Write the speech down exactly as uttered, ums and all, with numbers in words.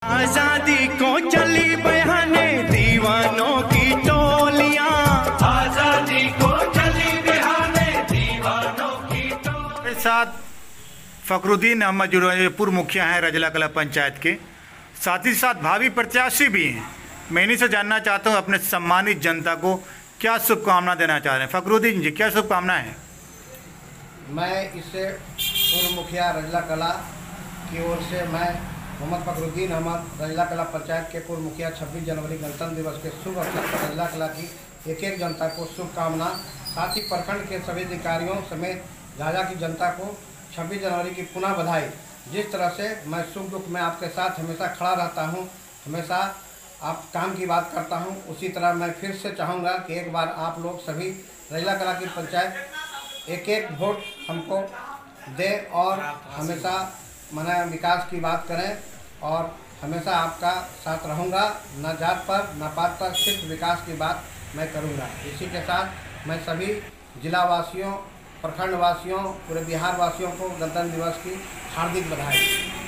आजादी को चली बहाने दीवानों की टोलियां, आजादी को चली बहाने दीवानों की टोलियां। मेरे साथ फखरुद्दीन अहमद जो पूर्व मुखिया हैं रजला कला पंचायत के, साथ ही साथ भावी प्रत्याशी भी हैं। मैं इन्हीं से जानना चाहता हूं अपने सम्मानित जनता को क्या शुभकामना देना चाह रहे हैं। फखरुद्दीन जी, क्या शुभकामनाएं हैं? मैं इससे पूर्व मुखिया रजला कला की ओर से मैं मोहम्मद फखरुद्दीन अहमद रजला कला पंचायत के पूर्व मुखिया छब्बीस जनवरी गणतंत्र दिवस के शुभ अवसर पर रजला कला की एक एक जनता को शुभकामना, साथ ही प्रखंड के सभी अधिकारियों समेत झाझा की जनता को छब्बीस जनवरी की पुनः बधाई। जिस तरह से मैं सुख दुख में आपके साथ हमेशा खड़ा रहता हूं, हमेशा आप काम की बात करता हूं, उसी तरह मैं फिर से चाहूँगा कि एक बार आप लोग सभी रजला कला की पंचायत एक एक वोट हमको दें और हमेशा मना विकास की बात करें और हमेशा आपका साथ रहूँगा। न जात पर न पात पर, सिर्फ विकास की बात मैं करूँगा। इसी के साथ मैं सभी जिला वासियों, प्रखंड वासियों, पूरे बिहार वासियों को गणतंत्र दिवस की हार्दिक बधाई।